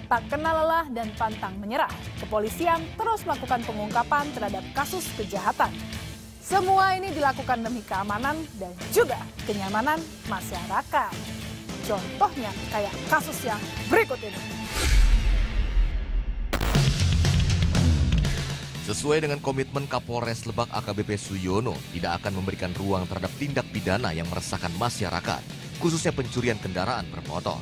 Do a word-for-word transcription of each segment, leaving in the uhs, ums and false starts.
Tak kenal lelah dan pantang menyerah, kepolisian terus melakukan pengungkapan terhadap kasus kejahatan. Semua ini dilakukan demi keamanan dan juga kenyamanan masyarakat. Contohnya kayak kasus yang berikut ini. Sesuai dengan komitmen Kapolres Lebak A K B P Suyono, tidak akan memberikan ruang terhadap tindak pidana yang meresahkan masyarakat, khususnya pencurian kendaraan bermotor.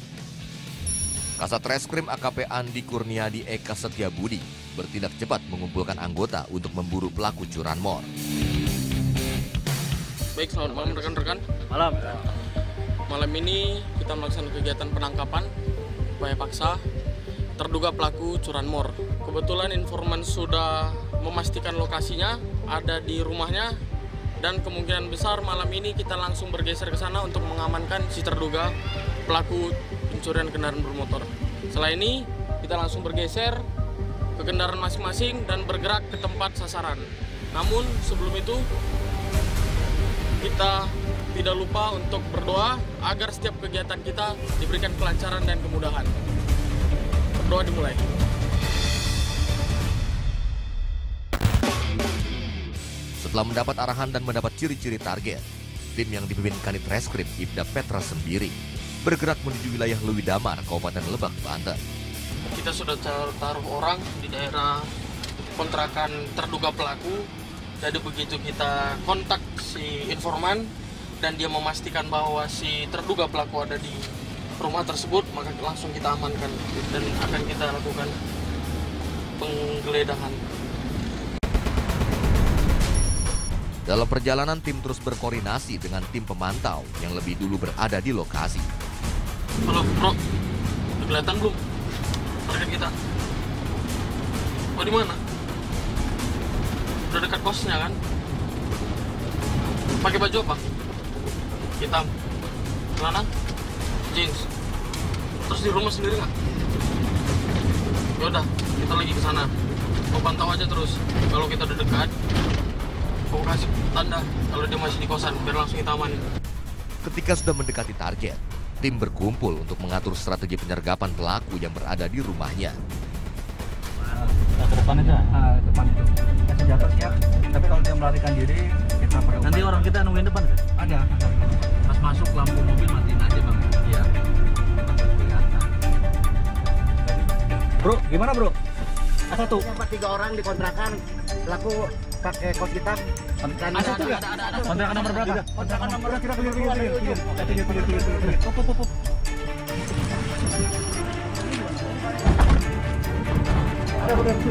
Kasat Reskrim A K P Andi Kurniadi Eka Setiabudi bertindak cepat mengumpulkan anggota untuk memburu pelaku curanmor. Baik, selamat malam rekan-rekan. Malam. Malam ini kita melaksanakan kegiatan penangkapan upaya paksa terduga pelaku curanmor. Kebetulan informan sudah memastikan lokasinya ada di rumahnya dan kemungkinan besar malam ini kita langsung bergeser ke sana untuk mengamankan si terduga pelaku pencurian kendaraan bermotor. Setelah ini kita langsung bergeser ke kendaraan masing-masing dan bergerak ke tempat sasaran. Namun sebelum itu kita tidak lupa untuk berdoa agar setiap kegiatan kita diberikan kelancaran dan kemudahan. Berdoa dimulai. Setelah mendapat arahan dan mendapat ciri-ciri target, tim yang dipimpin Kanit Reskrim Ibda Petra Sembiri bergerak menuju wilayah Lewidamar, Kabupaten Lebak, Banten. Kita sudah taruh orang di daerah kontrakan terduga pelaku. Jadi begitu kita kontak si informan dan dia memastikan bahwa si terduga pelaku ada di rumah tersebut, maka langsung kita amankan dan akan kita lakukan penggeledahan. Dalam perjalanan, tim terus berkoordinasi dengan tim pemantau yang lebih dulu berada di lokasi. Halo, bro. Udah kelihatan belum target kita? Oh, di mana? Udah dekat kosnya kan? Pakai baju apa? Hitam. Celana? Jeans. Terus di rumah sendiri nggak? Yaudah, kita lagi ke sana. Mau pantau aja terus. Kalau kita udah dekat, aku kasih tanda kalau dia masih di kosan, biar langsung kita amanin. Ketika sudah mendekati target, tim berkumpul untuk mengatur strategi penyergapan pelaku yang berada di rumahnya. Nah, ke depan aja. Nah, depan itu. Senjata siap. Tapi kalau dia melarikan diri, kita perlu. Nanti orang kita nungguin depan. Ada. Pas masuk lampu mobil matiin aja, Bang. Iya. Bro, gimana bro? A satu. Empat tiga orang di kontrakan, pelaku pakai kos hitam. Dan A satu nggak? Kontrakan nomor berapa? Kontrakan nomor berapa? Kita pinggir pinggir pinggir pinggir. Pinggir pinggir pinggir pinggir. Pop pop pop. Ada udah itu.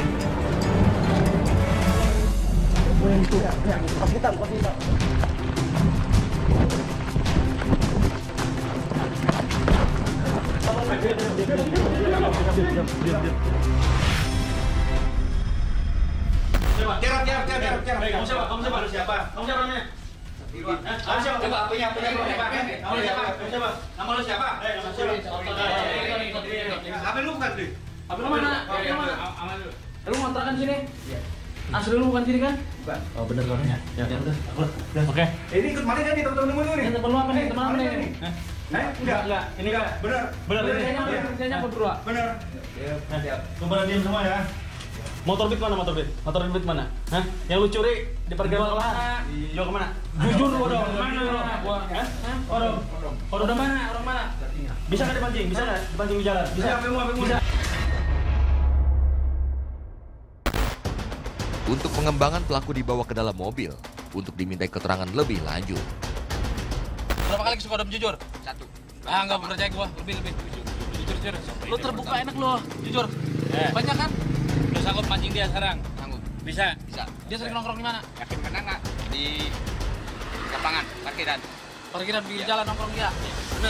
Boleh itu. Kos hitam, kos hitam. Tiap, tiap, tiap, tiap, tiap. Kamu siapa? Kamu siapa? Kamu siapa? Kamu siapa namanya? Kamu siapa? Coba, punya, punya, punya. Kamu siapa? Kamu siapa? Nama lu siapa? Eh, nama siapa? H P lu bukan, Dri? H P lu mana? H P lu mana? Aman dulu. Lu kontrakan sini? Iya. Asli lu bukan sini kan? Bukan. Oh, bener kan? Ya, ya udah. Oke. Ini ikut mana jadi teman-teman lu nih? Ini temen lu apa nih? Temen apa nih? Eh, enggak, enggak. Ini enggak. Bener. Bener, kerjanya apa? Kerjanya apa berdua? Bener. Siap. Coba diam semua ya. Motor Beat mana motor Beat? Motor Beat mana? Hah? Yang lu curi di pergelangan mana? Jual kemana? Jujur lu dong. Mana lu? Gua, hah? Orang. Orang mana? Orang mana? Bisa nggak dipancing? Bisa nggak dipancing di jalan? Bisa. Bisa. Untuk pengembangan, pelaku dibawa ke dalam mobil untuk dimintai keterangan lebih lanjut. Berapa kali kesuka dom jujur? Satu. Ah, nggak percaya gua. Lebih, lebih. Jujur, jujur. Lu terbuka enak lu. Jujur. Eh. Banyak kan? Lu sanggup mancing dia sekarang? Sanggup. Bisa? bisa. Dia sering nongkrong di mana? Yakin benar nggak? Di lapangan, parkiran. Parkiran di jalan nongkrong dia? Benar.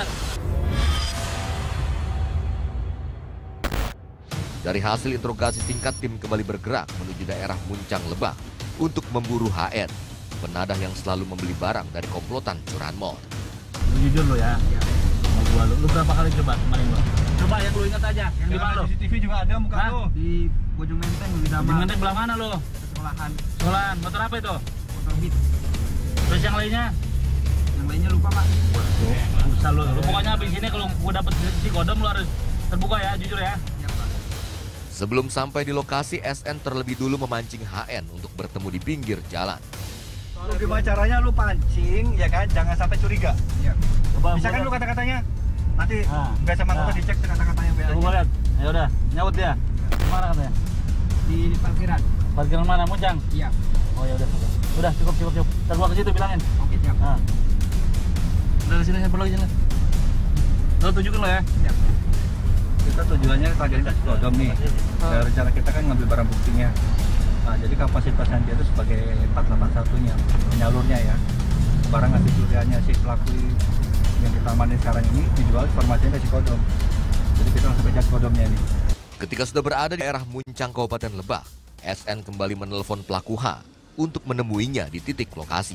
Dari hasil interogasi singkat, tim kembali bergerak menuju daerah Muncang, Lebak untuk memburu H N, penadah yang selalu membeli barang dari komplotan curanmor. Lu jujur lu ya. Sama gua lu. Lu berapa kali coba kemarin lu? Coba yang lu ingat aja, yang di mana lu? C C T V juga ada muka Hah? lu. Di Bojong Menteng, di Di Damar. Menteng belah mana lu? Sekolahan. Sekolahan. Motor apa itu? Motor Beat. Terus yang lainnya? Yang lainnya lupa pak. Waduh, susah lu. Lu pokoknya abis ini kalau gua dapet si kodam lu harus Terbuka ya, jujur ya. Sebelum sampai di lokasi, S N terlebih dulu memancing H N untuk bertemu di pinggir jalan. Lu gimana caranya lu pancing, ya kan? Jangan sampai curiga. Iya. Misalkan lu kata-katanya, nanti Ah. nggak sama Ah. gua dicek kata-katanya B A. Coba lihat. Ya udah, nyaut dia. Mana katanya? Di parkiran. Parkiran mana, Muncang? Iya. Oh ya udah. Udah cukup cukup cukup. Ntar gua ke situ bilangin. Oke, siap. Nah. Udah sini saya perlu lagi sini. Lo tunjukin lo ya. Siap. Kita tujuannya targetin kasih kodam nih. Dan rencana kita kan ngambil barang buktinya. Nah, jadi kapasitasnya dia itu sebagai empat delapan satu-nya, penyalurnya ya. Barang hasil curiannya si pelaku yang kita amanin sekarang ini dijual informasinya kasih kodam. Jadi kita langsung kejar kodomnya nih. Ketika sudah berada di daerah Muncang, Kabupaten Lebak, S N kembali menelpon pelaku H untuk menemuinya di titik lokasi.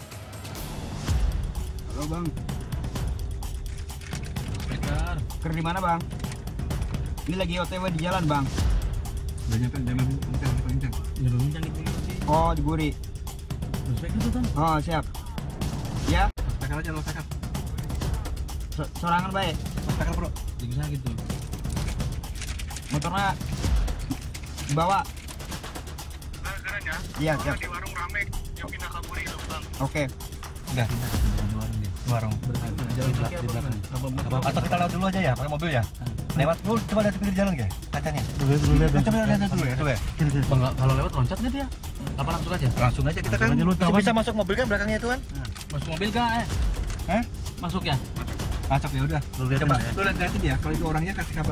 Halo, Bang. Bentar. Ker di mana, Bang? Ini lagi O T W di jalan, Bang. Udah nyampe, jangan kencang, kencang. Ya lu Muncang itu sih. Oh, di Buri. Respect itu kan. Oh, siap. Ya, Takal aja lo, takal. so- sorangan baik. Takal bro. Lagi sakit tuh. Motornya dibawa. Iya, siap. Di warung rame, yang pindah ke Buri itu, Bang. Oke. Udah. Warung. Jalan di belakang. Atau kita lewat dulu aja ya, pakai mobil ya. Lewat dulu, coba lihat pinggir jalan kayak kacanya. Dulu dulu lihat. Coba lihat dulu ya, coba ya. Bang, kalau lewat loncat nggak dia? Apa langsung aja? Langsung aja kita kan Langsung aja, lu tahu bisa kan? masuk mobil kan belakangnya itu kan. Masuk mobil kah? Eh? Hah? Masuk ya? Masuk ya udah. Lu lihat Coba ya. lu lihat ya, kalau itu orangnya kasih kabar.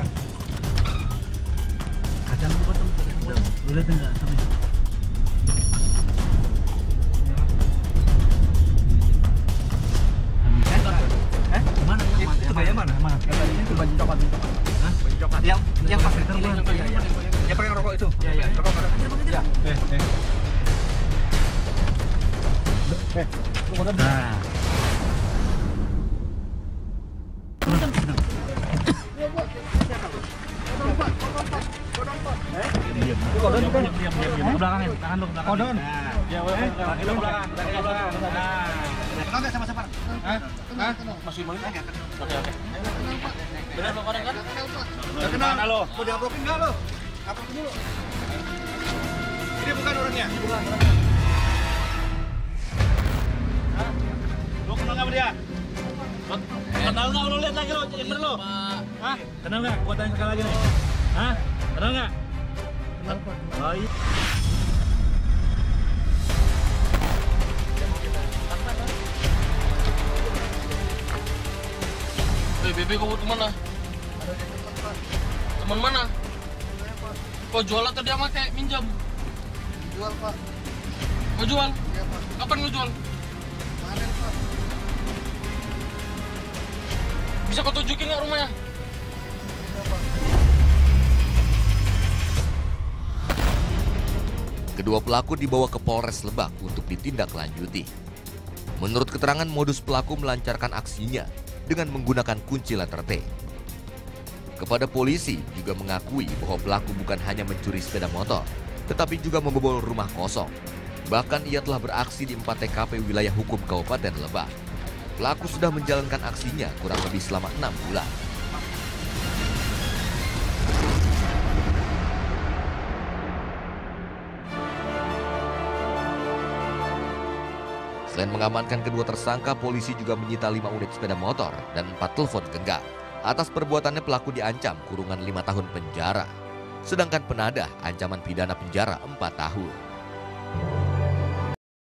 Kaca lu potong. Lu lihat enggak sampai? Eh? Mana? Itu bayar mana? Mana? Itu baju coklat. Hah? Yang yang pakai terbang. Yang pakai rokok itu. Iya, iya. Rokok mana? Iya. Eh, eh. Eh, lu kodam. Nah. Itu kodam bukan? Diam, diam, diam. Ke belakangin, tangan lu ke belakang. Kodam. Ya, weh, kaki lu ke belakang, kaki ke belakang. Nah. Kenal enggak sama siapa? Hah? Hah? Masuk iman enggak? Oke, oke. Benar Bang Kodam kan? Enggak kenal. Mana lo? Mau diaprokin enggak lo? Aprokin dulu. Ini bukan orangnya. Bukan. Lo kenal nggak sama dia? Kenal nggak? Lo lihat lagi lo, yang bener lo. Hah? Kenal nggak? Gua tanya sekali lagi nih. Hah? Kenal nggak? Kenal Pak. Oh iya. Eh, Bebe kau kemana? Teman mana? Kau jual atau dia pakai minjam? Jual, Pak. Kau jual? Iya, Pak. Kapan kau jual? Kemarin, Pak. Bisa kau tunjukin nggak rumahnya? Iya, Pak. Kedua pelaku dibawa ke Polres Lebak untuk ditindaklanjuti. Menurut keterangan, modus pelaku melancarkan aksinya dengan menggunakan kunci letter T. Kepada polisi juga mengakui bahwa pelaku bukan hanya mencuri sepeda motor, tetapi juga membobol rumah kosong. Bahkan ia telah beraksi di empat T K P wilayah hukum Kabupaten Lebak. Pelaku sudah menjalankan aksinya kurang lebih selama enam bulan. Selain mengamankan kedua tersangka, polisi juga menyita lima unit sepeda motor dan empat telepon genggam. Atas perbuatannya pelaku diancam kurungan lima tahun penjara. Sedangkan penadah ancaman pidana penjara empat tahun.